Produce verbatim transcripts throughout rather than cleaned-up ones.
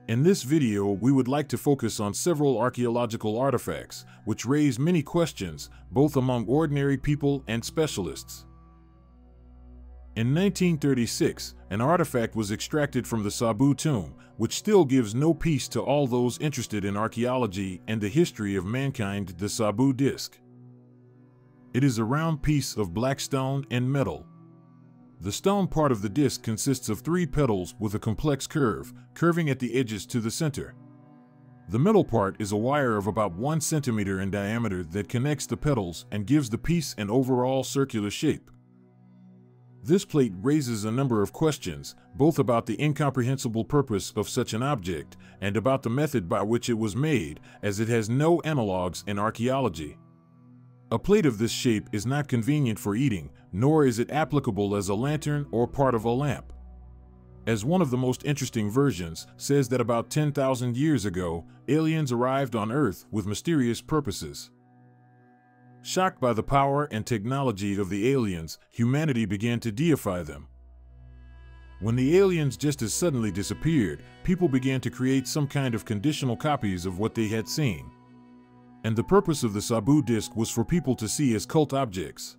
In this video, we would like to focus on several archaeological artifacts, which raise many questions, both among ordinary people and specialists. In nineteen thirty-six, an artifact was extracted from the Sabu tomb, which still gives no peace to all those interested in archaeology and the history of mankind: the Sabu disc. It is a round piece of black stone and metal. The stone part of the disc consists of three petals with a complex curve, curving at the edges to the center. The middle part is a wire of about one centimeter in diameter that connects the petals and gives the piece an overall circular shape. This plate raises a number of questions, both about the incomprehensible purpose of such an object and about the method by which it was made, as it has no analogs in archaeology. A plate of this shape is not convenient for eating, nor is it applicable as a lantern or part of a lamp. As one of the most interesting versions says that about ten thousand years ago, aliens arrived on Earth with mysterious purposes. Shocked by the power and technology of the aliens, humanity began to deify them. When the aliens just as suddenly disappeared, people began to create some kind of conditional copies of what they had seen. And the purpose of the Sabu disc was for people to see as cult objects.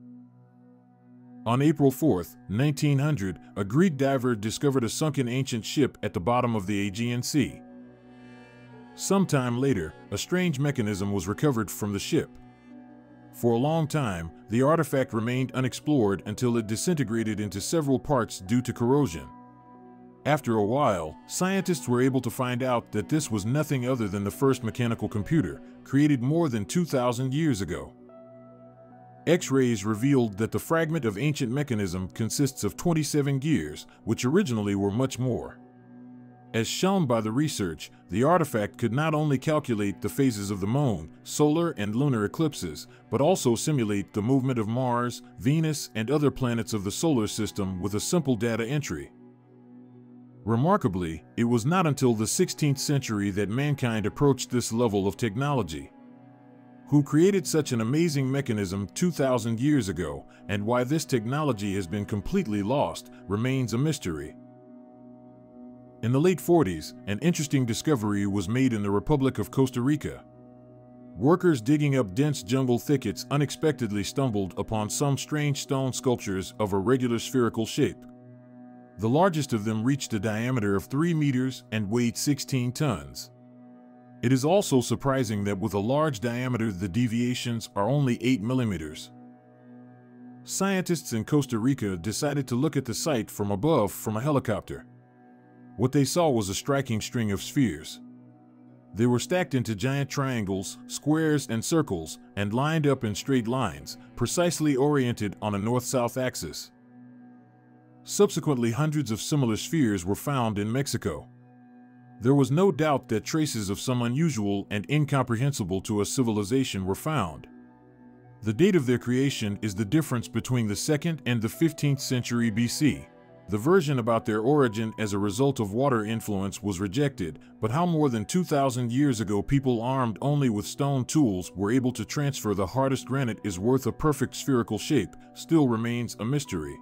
On April fourth, nineteen hundred, a Greek diver discovered a sunken ancient ship at the bottom of the Aegean Sea. Sometime later, a strange mechanism was recovered from the ship. For a long time, the artifact remained unexplored until it disintegrated into several parts due to corrosion. After a while, scientists were able to find out that this was nothing other than the first mechanical computer, created more than two thousand years ago. X-rays revealed that the fragment of ancient mechanism consists of twenty-seven gears, which originally were much more. As shown by the research, the artifact could not only calculate the phases of the moon, solar and lunar eclipses, but also simulate the movement of Mars, Venus, and other planets of the solar system with a simple data entry. Remarkably, it was not until the sixteenth century that mankind approached this level of technology. Who created such an amazing mechanism two thousand years ago, and why this technology has been completely lost, remains a mystery. In the late forties, an interesting discovery was made in the Republic of Costa Rica. Workers digging up dense jungle thickets unexpectedly stumbled upon some strange stone sculptures of a regular spherical shape. The largest of them reached a diameter of three meters and weighed sixteen tons. It is also surprising that with a large diameter, the deviations are only eight millimeters. Scientists in Costa Rica decided to look at the site from above from a helicopter. What they saw was a striking string of spheres. They were stacked into giant triangles, squares, and circles, and lined up in straight lines, precisely oriented on a north-south axis. Subsequently, hundreds of similar spheres were found in Mexico. There was no doubt that traces of some unusual and incomprehensible to a civilization were found. The date of their creation is the difference between the second and the fifteenth century B C. The version about their origin as a result of water influence was rejected, but how more than two thousand years ago people armed only with stone tools were able to transfer the hardest granite is worth a perfect spherical shape still remains a mystery.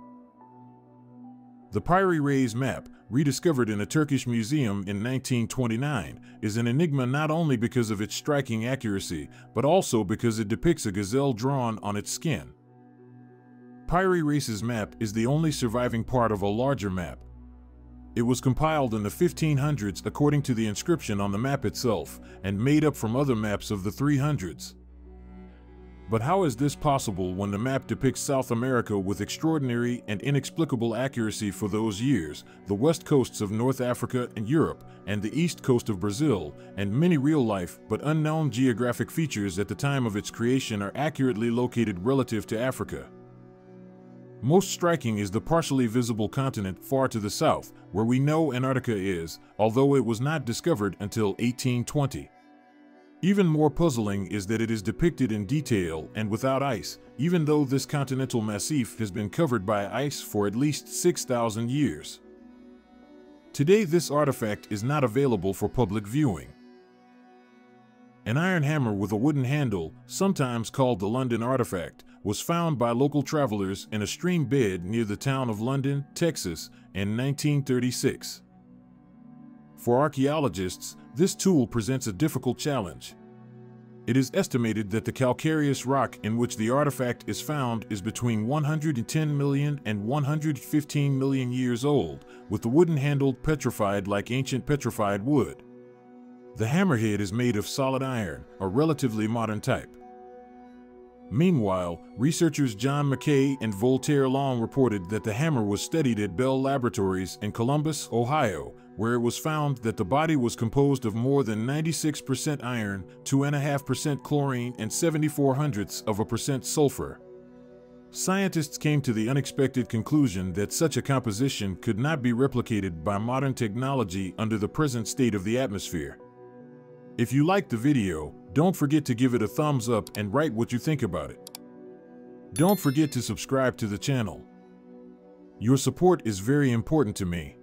The Piri Reis map, rediscovered in a Turkish museum in nineteen twenty-nine, is an enigma not only because of its striking accuracy, but also because it depicts a gazelle drawn on its skin. Piri Reis's map is the only surviving part of a larger map. It was compiled in the fifteen hundreds according to the inscription on the map itself, and made up from other maps of the three hundreds. But how is this possible when the map depicts South America with extraordinary and inexplicable accuracy for those years, the west coasts of North Africa and Europe, and the east coast of Brazil, and many real-life but unknown geographic features at the time of its creation are accurately located relative to Africa? Most striking is the partially visible continent far to the south, where we know Antarctica is, although it was not discovered until eighteen twenty. Even more puzzling is that it is depicted in detail and without ice, even though this continental massif has been covered by ice for at least six thousand years. Today, this artifact is not available for public viewing. An iron hammer with a wooden handle, sometimes called the London artifact, was found by local travelers in a stream bed near the town of London, Texas, in nineteen thirty-six. For archaeologists, this tool presents a difficult challenge. It is estimated that the calcareous rock in which the artifact is found is between one hundred ten million and one hundred fifteen million years old, with the wooden handle petrified like ancient petrified wood. The hammerhead is made of solid iron, a relatively modern type. Meanwhile, researchers John Mackay and Voltaire Long reported that the hammer was studied at Bell Laboratories in Columbus, Ohio, where it was found that the body was composed of more than ninety-six percent iron, two point five percent chlorine, and seventy-four hundredths of a percent sulfur. Scientists came to the unexpected conclusion that such a composition could not be replicated by modern technology under the present state of the atmosphere. If you liked the video, don't forget to give it a thumbs up and write what you think about it. Don't forget to subscribe to the channel. Your support is very important to me.